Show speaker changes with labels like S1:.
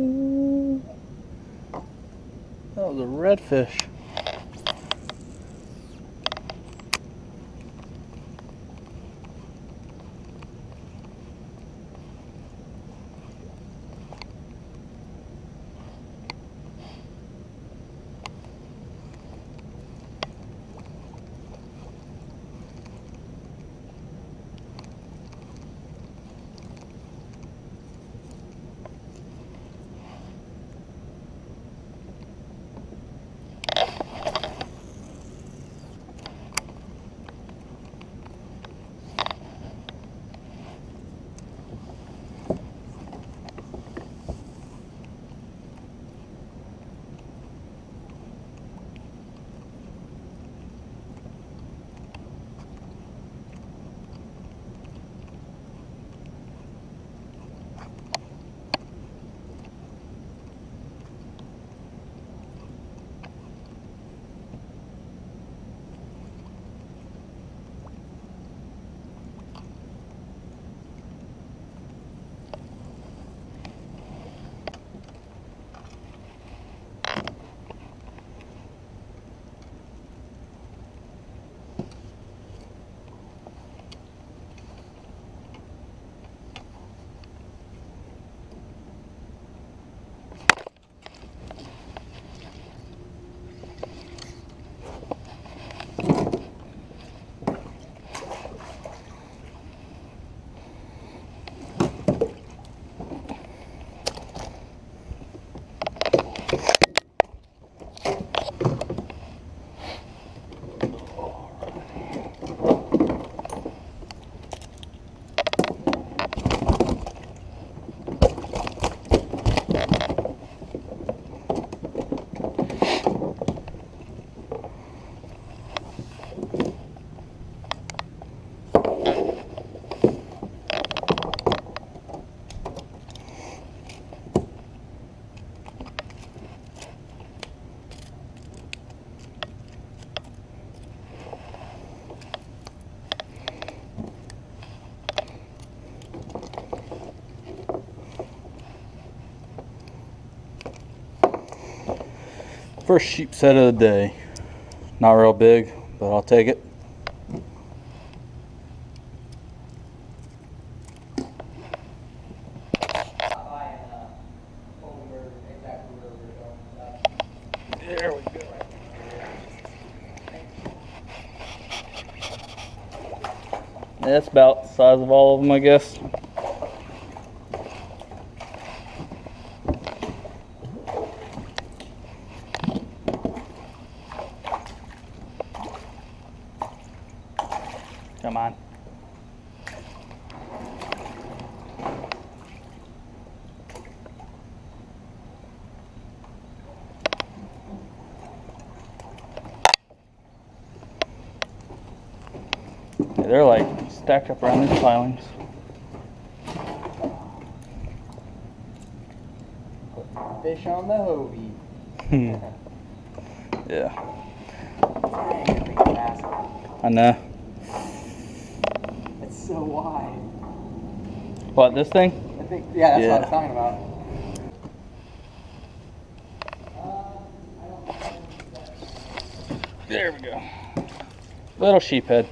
S1: That was a redfish. First sheepshead of the day. Not real big, but I'll take it. There we go. That's about the size of all of them, I guess. Come on. Yeah, they're like stacked up around these pilings.
S2: Fish on the Hobie.
S1: Yeah. I know.
S2: It's so wide.
S1: What, this thing?
S2: I think, yeah, that's what I was talking about.
S1: There we go. Little sheephead.